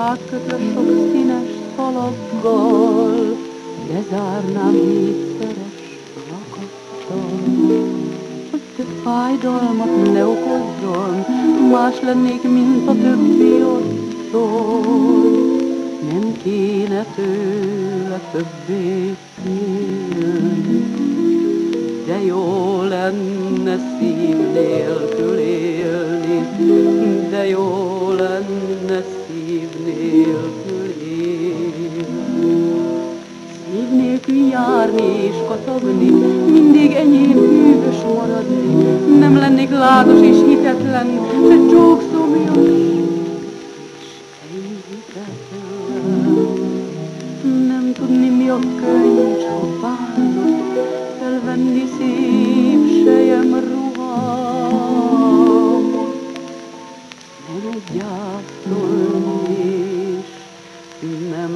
rákötve sok színes szalaggal, lezárnám 7-szeres rakattal. Hogy több fájdalmat ne okozzon, más lennék, mint a többi asszony. Nem kéne tőle többé félni, de jó lenne szív nélkül élni, de jó lenne szív nélkül élni. Szív nélkül járni és katagni, mindig enyém hűvös maradni, nem lennék lázas és hitetlen, se csókszomjas, se hitetlen. Nem tudni, mi a könny, s a bánat, felvenni szép sejem ruhám. Nem gyászolni és nem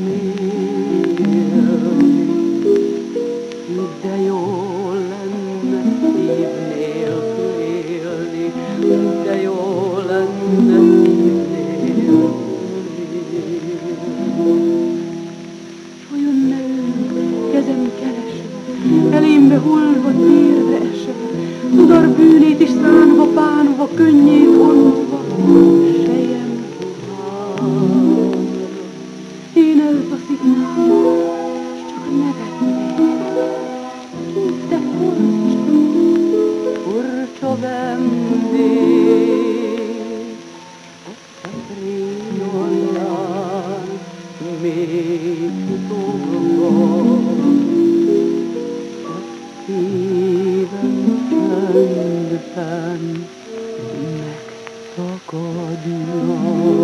remélni, de jó lenne szív nélkül élni, de jó lenne szív nélkül élni. Olyan ne kezem keresve, elémbe hullva, térve esve, tudar bűnét is szánva, bánva, könnyét vonva, sejem ruhámra. Én eltaszítnám, s csak nevetnék, de furcsa vendég, a szekrény alján még titokban, a szívem csöndben megszakadna.